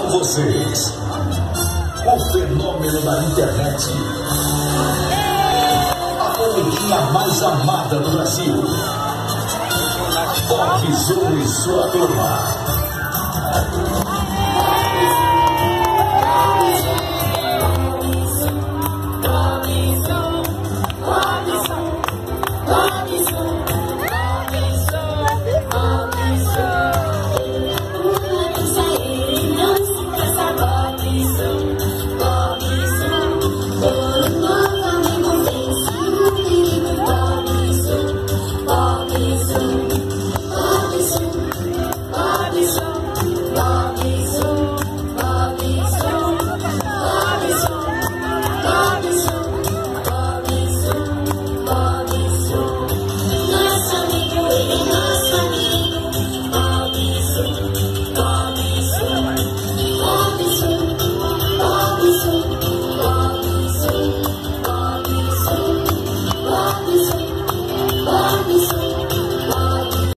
vocês, o fenômeno da internet, a comidinha mais amada do Brasil, Bob Zoom e sua turma.